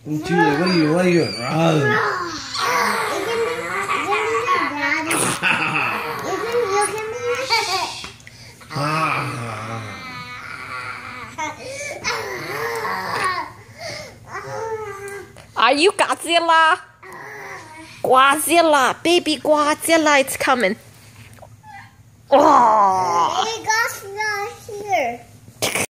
Julia, what are you doing? Are you Godzilla? Godzilla, baby Godzilla, it's coming. Oh. It got here.